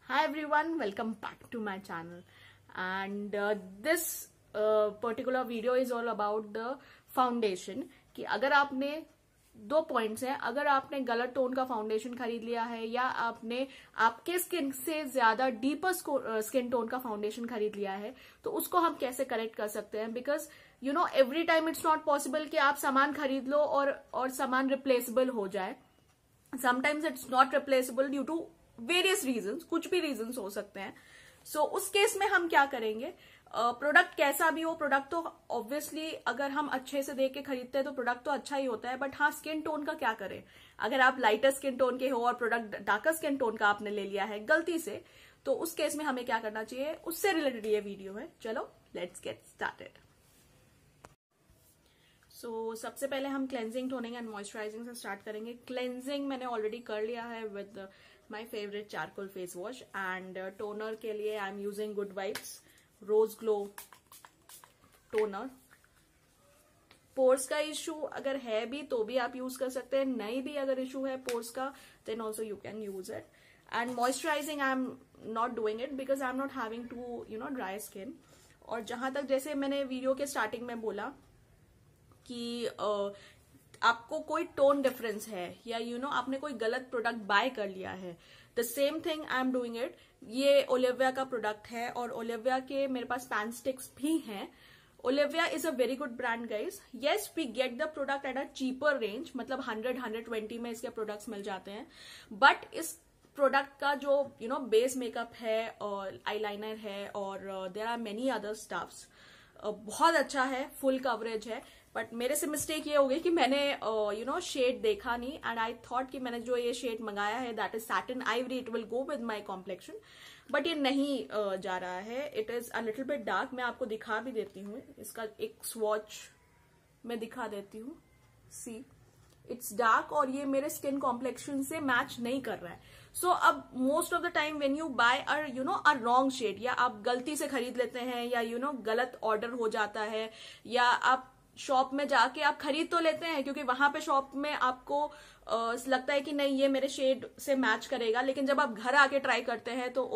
Hi everyone, welcome back to my channel. And this particular video is all about the foundation. कि अगर आपने दो points हैं, अगर आपने गलत टोन का फाउंडेशन खरीद लिया है या आपने आपके स्किन से ज्यादा डीपर स्किन टोन का फाउंडेशन खरीद लिया है, तो उसको हम कैसे करेक्ट कर सकते हैं. Because you know every time it's not possible कि आप सामान खरीद लो और सामान रिप्लेसेबल हो जाए. Sometimes it's not replaceable due to various reasons, कुछ भी रीजंस हो सकते हैं. सो उस केस में हम क्या करेंगे, प्रोडक्ट कैसा भी हो, प्रोडक्ट तो ऑब्वियसली अगर हम अच्छे से देख के खरीदते हैं तो प्रोडक्ट तो अच्छा ही होता है. बट हाँ, स्किन टोन का क्या करें. अगर आप लाइटर स्किन टोन के हो और प्रोडक्ट डार्कर स्किन टोन का आपने ले लिया है गलती से, तो उस केस में हमें क्या करना चाहिए, उससे रिलेटेड ये वीडियो है. चलो लेट्स गेट स्टार्टेड. सो सबसे पहले हम क्लेंजिंग, टोनिंग एंड मॉइस्चराइजिंग से स्टार्ट करेंगे. क्लेंजिंग मैंने ऑलरेडी कर लिया है with my favourite charcoal face wash. And toner के लिए I am using Good Vibes rose glow toner. Pores का इशू अगर है भी तो भी आप यूज कर सकते हैं, नहीं भी अगर इशू है पोर्स का then also you can use it. And moisturizing I am not doing it because I am not having to dry skin. और जहां तक जैसे मैंने वीडियो के स्टार्टिंग में बोला कि आपको कोई टोन डिफरेंस है या आपने कोई गलत प्रोडक्ट बाय कर लिया है, the same thing I am doing it. ये ओलिविया का प्रोडक्ट है और ओलिविया के मेरे पास पैन स्टिक्स भी हैं. Olivia is a very good brand guys. Yes, we get the product at a cheaper range, मतलब 100-120 में इसके प्रोडक्ट्स मिल जाते हैं. बट इस प्रोडक्ट का जो बेस मेकअप है और आईलाइनर है और there are many other stuffs, बहुत अच्छा है, फुल कवरेज है. बट मेरे से मिस्टेक ये हो गई कि मैंने शेड देखा नहीं एंड आई थॉट कि मैंने जो ये शेड मंगाया है that is satin ivory, it will go with my complexion. But ये नहीं जा रहा है. It is a little bit dark. मैं आपको दिखा भी देती हूँ, इसका एक स्वॉच मैं दिखा देती हूँ. सी, इट्स डार्क और ये मेरे स्किन कॉम्प्लेक्शन से मैच नहीं कर रहा है. सो अब most of the time when you buy a wrong shade, या आप गलती से खरीद लेते हैं या गलत ऑर्डर हो जाता है, या आप शॉप में जाके आप खरीद तो लेते हैं क्योंकि वहां पे शॉप में आपको लगता है कि नहीं ये मेरे शेड से मैच करेगा, लेकिन जब आप घर आके ट्राई करते हैं तो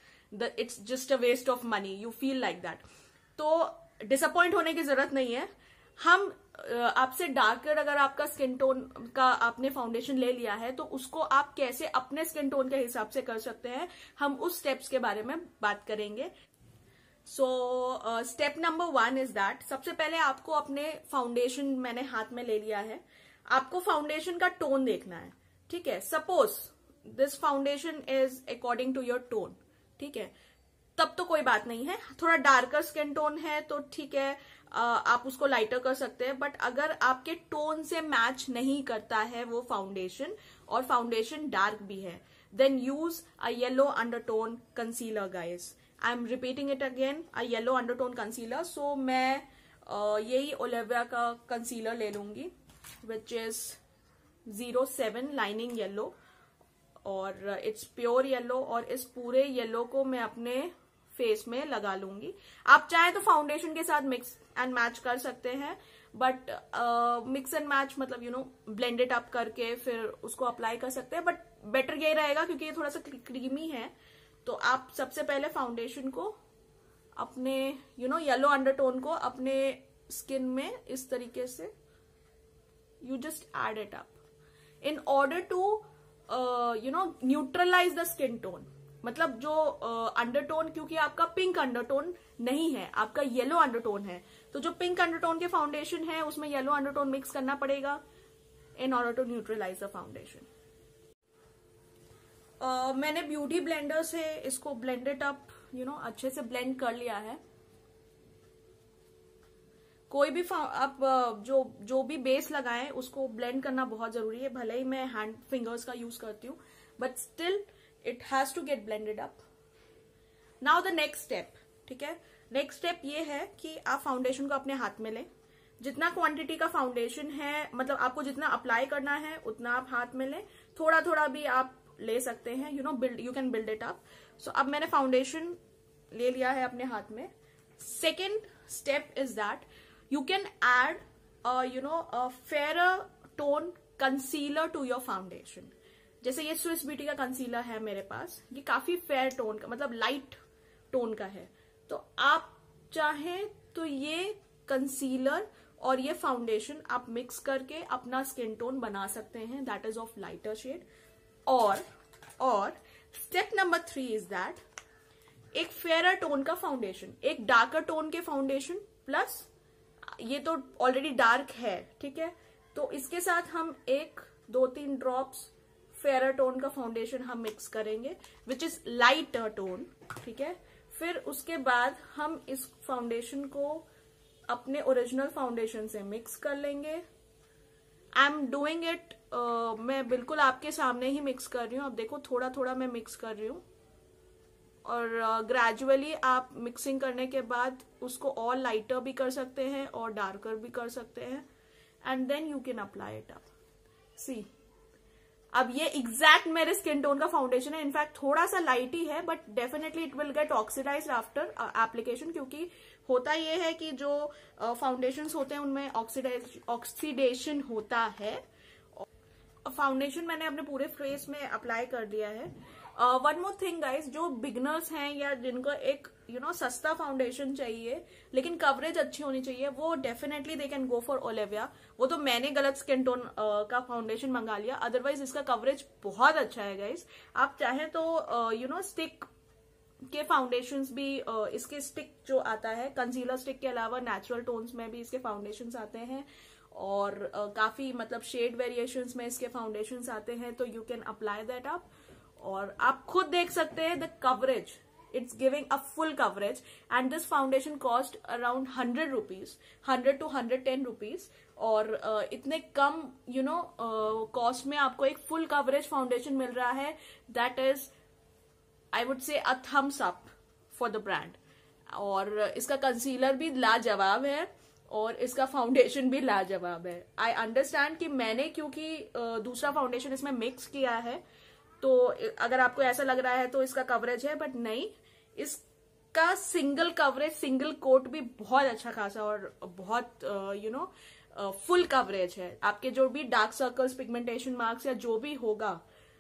it's just a waste of money, you feel like that. तो डिसअपॉइंट होने की जरूरत नहीं है. हम आपसे डार्कर अगर आपका स्किन टोन का आपने फाउंडेशन ले लिया है तो उसको आप कैसे अपने स्किन टोन के हिसाब से कर सकते हैं, हम उस स्टेप्स के बारे में बात करेंगे. So step number 1 is that सबसे पहले आपको अपने फाउंडेशन, मैंने हाथ में ले लिया है, आपको फाउंडेशन का टोन देखना है. ठीक है, suppose this foundation is according to your tone. ठीक है, तब तो कोई बात नहीं है. थोड़ा डार्कर स्किन टोन है तो ठीक है, आप उसको लाइटर कर सकते हैं. बट अगर आपके टोन से मैच नहीं करता है वो फाउंडेशन और फाउंडेशन डार्क भी है, then use a yellow undertone concealer guys. I am repeating it again, a yellow undertone concealer. So मैं यही ओलिविया का कंसीलर ले लूंगी विच इज 07 लाइनिंग येलो, और इट्स प्योर येलो. और इस पूरे येलो को मैं अपने फेस में लगा लूंगी. आप चाहे तो फाउंडेशन के साथ मिक्स एंड मैच कर सकते हैं, बट मिक्स एंड मैच मतलब ब्लेंड इट अप करके फिर उसको अप्लाई कर सकते हैं. बट बेटर ये रहेगा क्योंकि ये थोड़ा सा क्रीमी है. तो आप सबसे पहले फाउंडेशन को अपने येलो अंडरटोन को अपने स्किन में इस तरीके से you just add it up in order to neutralize the skin tone. मतलब जो अंडरटोन, क्योंकि आपका पिंक अंडरटोन नहीं है, आपका येलो अंडरटोन है, तो जो पिंक अंडरटोन के फाउंडेशन है उसमें येलो अंडरटोन मिक्स करना पड़ेगा in order to neutralize the foundation. मैंने ब्यूटी ब्लेंडर से इसको ब्लेंडेड अप अच्छे से ब्लेंड कर लिया है. कोई भी आप जो भी बेस लगाएं उसको ब्लेंड करना बहुत जरूरी है. भले ही मैं हैंड फिंगर्स का यूज करती हूँ, but still it has to get blended up. Now the next step. ठीक है, नेक्स्ट स्टेप ये है कि आप फाउंडेशन को अपने हाथ में लें. जितना क्वांटिटी का फाउंडेशन है, मतलब आपको जितना अप्लाई करना है उतना आप हाथ में लें. थोड़ा थोड़ा भी आप ले सकते हैं, you can build it up. So अब मैंने फाउंडेशन ले लिया है अपने हाथ में. Second step is that you can add a fairer tone concealer to your foundation. जैसे ये स्विस ब्यूटी का कंसीलर है मेरे पास, ये काफी फेयर टोन का, मतलब लाइट टोन का है, तो आप चाहें तो ये कंसीलर और ये फाउंडेशन आप मिक्स करके अपना स्किन टोन बना सकते हैं, that is of lighter shade. और स्टेप नंबर 3 इज दैट एक फेयर टोन का फाउंडेशन, एक डार्कर टोन के फाउंडेशन प्लस ये तो ऑलरेडी डार्क है, ठीक है, तो इसके साथ हम 1-2-3 ड्रॉप्स फेयर टोन का फाउंडेशन हम मिक्स करेंगे विच इज लाइटर टोन, ठीक है। फिर उसके बाद हम इस फाउंडेशन को अपने ओरिजिनल फाउंडेशन से मिक्स कर लेंगे। आई एम डूइंग इट, मैं बिल्कुल आपके सामने ही मिक्स कर रही हूँ। अब देखो थोड़ा थोड़ा मैं मिक्स कर रही हूँ, और ग्रेजुअली आप मिक्सिंग करने के बाद उसको और लाइटर भी कर सकते हैं और डार्कर भी कर सकते हैं, and then you can apply it up. See, अब ये एग्जैक्ट मेरे स्किन टोन का फाउंडेशन है, इनफैक्ट थोड़ा सा लाइट ही है, but definitely it will get oxidized after application, क्योंकि होता ये है कि जो फाउंडेशंस होते हैं उनमें ऑक्सीडेशन होता है। फाउंडेशन मैंने अपने पूरे फेस में अप्लाई कर दिया है। वन मोर थिंग गाइज, जो बिगनर्स हैं या जिनको एक सस्ता फाउंडेशन चाहिए लेकिन कवरेज अच्छी होनी चाहिए, वो definitely they can go for Olivia. वो तो मैंने गलत स्किन टोन का फाउंडेशन मंगा लिया, अदरवाइज इसका कवरेज बहुत अच्छा है गाइज। आप चाहें तो स्टिक के फाउंडेशंस भी, इसके स्टिक जो आता है कंसीलर स्टिक के अलावा नेचुरल टोन्स में भी इसके फाउंडेशंस आते हैं, और काफी मतलब शेड वेरिएशंस में इसके फाउंडेशंस आते हैं, तो you can apply that up. और आप खुद देख सकते हैं the coverage, it's giving a full coverage, and this foundation cost around 100 rupees, 100 to 110 rupees, और इतने कम कॉस्ट में आपको एक फुल कवरेज फाउंडेशन मिल रहा है। That is I would say a thumbs up for the brand. और इसका कंसीलर भी लाजवाब है और इसका फाउंडेशन भी लाजवाब है। आई अंडरस्टैंड कि मैंने क्योंकि दूसरा फाउंडेशन इसमें मिक्स किया है, तो अगर आपको ऐसा लग रहा है तो इसका कवरेज है, बट नहीं, इसका सिंगल कवरेज, सिंगल कोट भी बहुत अच्छा खासा और बहुत फुल कवरेज है। आपके जो भी डार्क सर्कल्स, पिगमेंटेशन मार्क्स या जो भी होगा,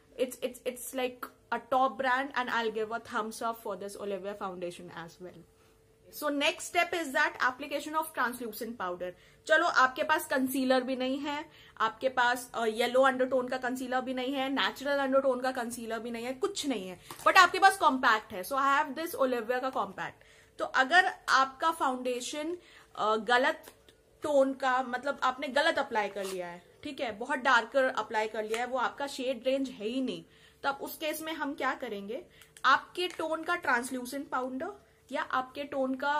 it's like a top brand, and I'll give a thumbs up for this Olivia foundation as well. So next step is that application of translucent powder. चलो, आपके पास कंसीलर भी नहीं है, आपके पास येलो अंडरटोन का कंसीलर भी नहीं है, नेचुरल अंडरटोन का कंसीलर भी नहीं है, कुछ नहीं है, बट आपके पास कॉम्पैक्ट है। So I have this Olivia का कॉम्पैक्ट। तो अगर आपका फाउंडेशन गलत टोन का, मतलब आपने गलत अप्लाई कर लिया है, ठीक है, बहुत डार्कर अप्लाई कर लिया है, वो आपका शेड रेंज है ही नहीं, तब उस केस में हम क्या करेंगे, आपके टोन का ट्रांसल्यूसेंट पाउडर या आपके टोन का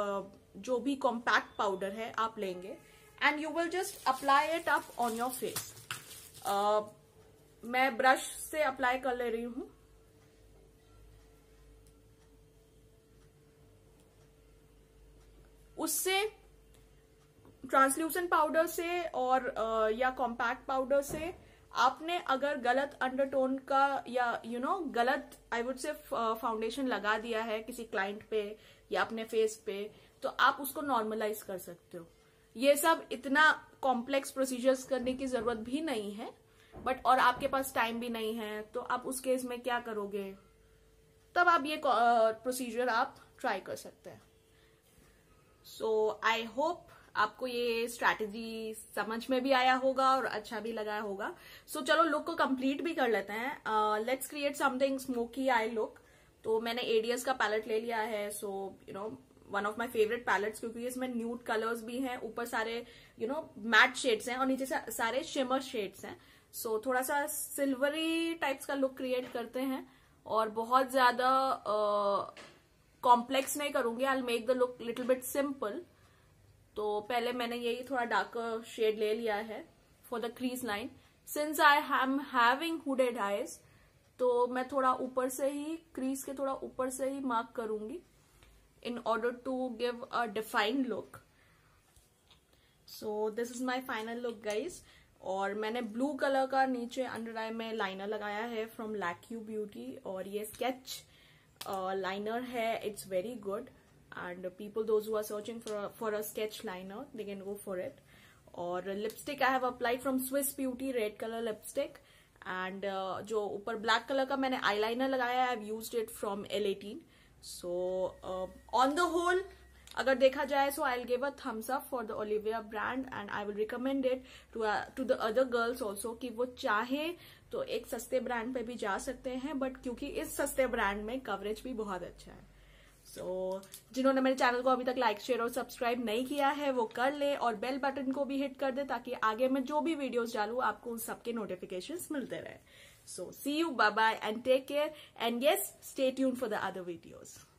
जो भी कॉम्पैक्ट पाउडर है आप लेंगे, and you will just apply it up on your face. मैं ब्रश से अप्लाई कर ले रही हूं। उससे ट्रांसल्यूसेंट पाउडर से और या कॉम्पैक्ट पाउडर से आपने अगर गलत अंडरटोन का या गलत आई वुड से फाउंडेशन लगा दिया है किसी क्लाइंट पे या अपने फेस पे, तो आप उसको नॉर्मलाइज कर सकते हो। ये सब इतना कॉम्प्लेक्स प्रोसीजर्स करने की जरूरत भी नहीं है, बट और आपके पास टाइम भी नहीं है, तो आप उस केस में क्या करोगे, तब आप ये प्रोसीजर आप ट्राई कर सकते हैं। सो आई होप आपको ये स्ट्रैटेजी समझ में भी आया होगा और अच्छा भी लगा होगा। सो चलो लुक को कंप्लीट भी कर लेते हैं। Let's create something smoky eye look. तो मैंने एडियस का पैलेट ले लिया है, so one of my favourite palettes, क्योंकि इसमें न्यूड कलर्स भी हैं, ऊपर सारे मैट शेड्स हैं और नीचे सारे शिमर शेड्स हैं। सो थोड़ा सा सिल्वरी टाइप्स का लुक क्रिएट करते हैं, और बहुत ज्यादा कॉम्प्लेक्स नहीं करूंगी। I will make the look little bit simple. तो पहले मैंने यही थोड़ा डार्कर शेड ले लिया है for the crease line. Since I am having hooded eyes, तो मैं थोड़ा ऊपर से ही, क्रीज के थोड़ा ऊपर से ही मार्क करूंगी in order to give a defined look. So this is my final look guys. और मैंने ब्लू कलर का नीचे अंडर आई में लाइनर लगाया है फ्रॉम लैक्यू ब्यूटी, और ये स्केच लाइनर है, it's very good, and people those who are searching for a sketch liner, they can go for it. Or lipstick I have applied from Swiss Beauty, red color lipstick, and जो ऊपर black colour का मैंने eyeliner लगाया है, I have used it from L18. So on the whole अगर देखा जाए so I will give a thumbs up for the Olivia brand and I will recommend it to the other girls also कि वो चाहे तो एक सस्ते brand पे भी जा सकते हैं, बट क्योंकि इस सस्ते ब्रांड में कवरेज भी बहुत अच्छा है. सो जिन्होंने मेरे चैनल को अभी तक लाइक शेयर और सब्सक्राइब नहीं किया है वो कर ले और बेल बटन को भी हिट कर दे ताकि आगे मैं जो भी वीडियोस डालूं आपको उन सबके नोटिफिकेशंस मिलते रहे. So see you, bye bye and take care and yes, stay tuned for the other videos.